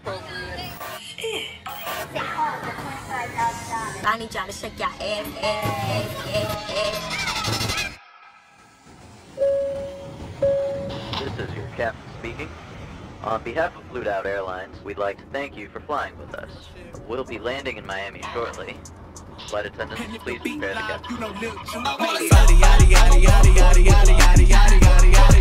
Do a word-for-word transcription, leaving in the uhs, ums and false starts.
I need y'all to shake your ass, ass, ass, ass, ass. This is your captain speaking. On behalf of Blue Dot Airlines, we'd like to thank you for flying with us. We'll be landing in Miami shortly. Flight attendants, please prepare the captain.